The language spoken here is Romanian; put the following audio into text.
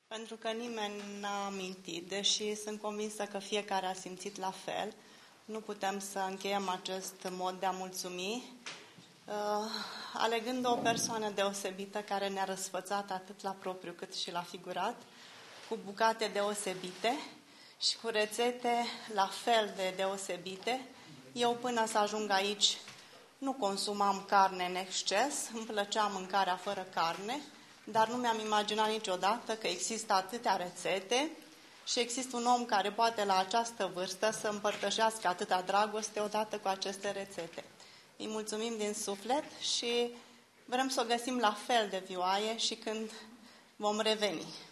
Pentru că nimeni n-a mintit, deși sunt convinsă că fiecare a simțit la fel. Nu putem să încheiem acest mod de a mulțumi, alegând o persoană deosebită care ne-a răsfățat atât la propriu cât și la figurat, cu bucate deosebite și cu rețete la fel de deosebite. Eu până să ajung aici nu consumam carne în exces, îmi plăcea mâncarea fără carne, dar nu mi-am imaginat niciodată că există atâtea rețete și există un om care poate la această vârstă să împărtășească atâta dragoste odată cu aceste rețete. Îi mulțumim din suflet și vrem să o găsim la fel de vioaie și când vom reveni.